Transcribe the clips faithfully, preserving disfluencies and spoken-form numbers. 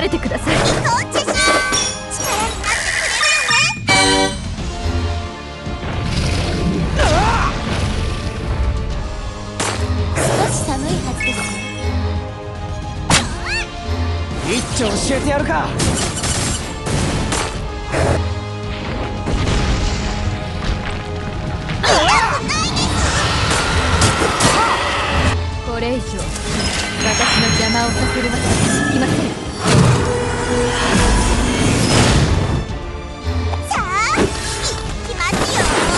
れてください。 一丁教えてやるか。 これ以上私の邪魔をさせるわけにはいきません。 さあいきますよ。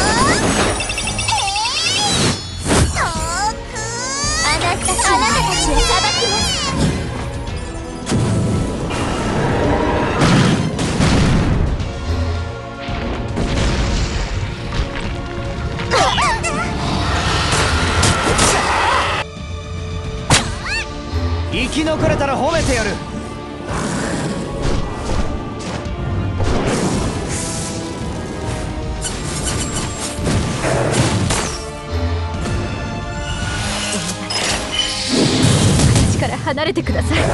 遠くあなたたちを裁きます。 生き残れたら褒めてやる。 私から離れてください。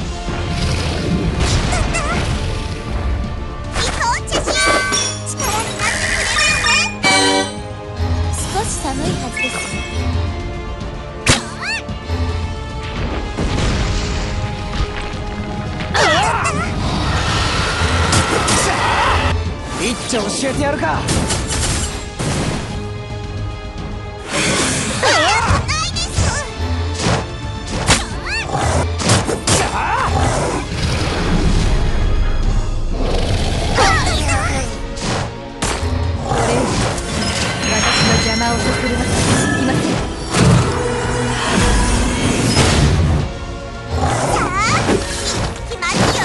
少し寒いはずです。 一丁教えてやるか。 邪魔をさせるわけにはいきません。 さあいきますよ。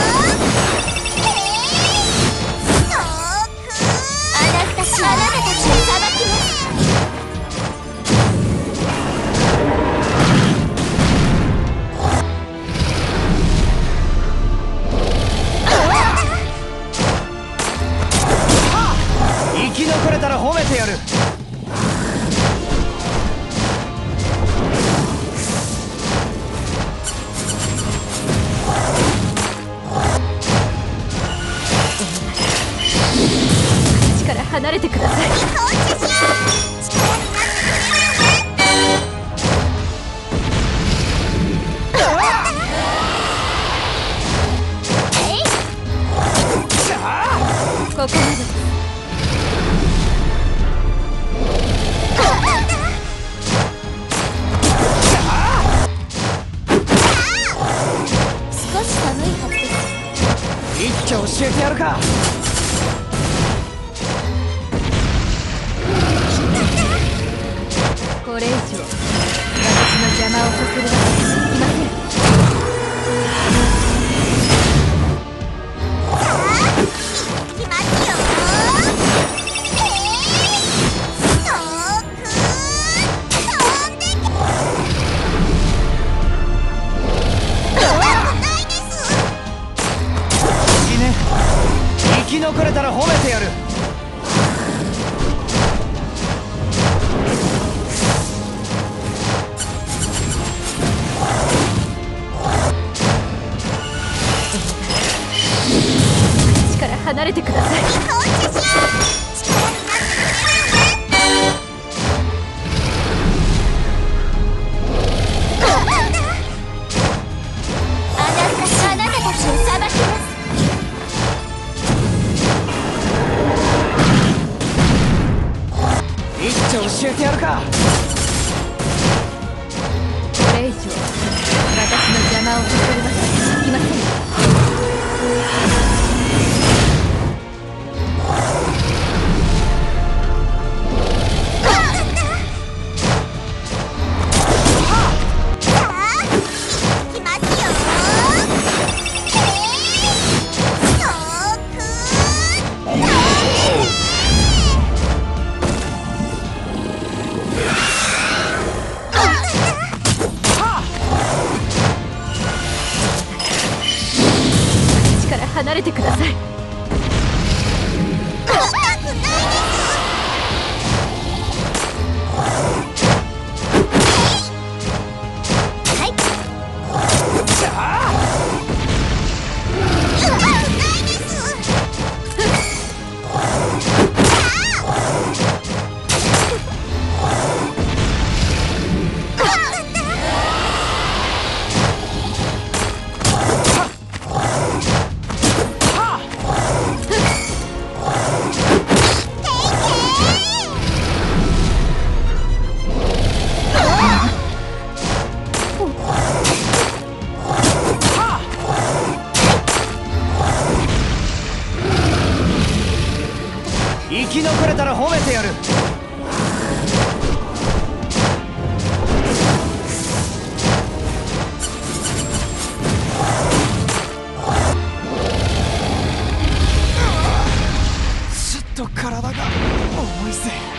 遠くあなたたちあなたたちを裁きます。 生き残れたら褒めてやる。 離れてください。ここまで。 少し寒いはずです。 一丁教えてやるか。 これ以上私の邪魔をさせるわけにはいきません。 さあいきますよ。遠く飛んでけ。危ないです。 いいね。生き残れたら褒めてやる。 離れてください。 あなたたちを裁きます。 一丁教えてやるか。 これ以上私の邪魔をさせるわけにはいきません。 生き残れたら褒めてやる。ちょっと体が重いぜ。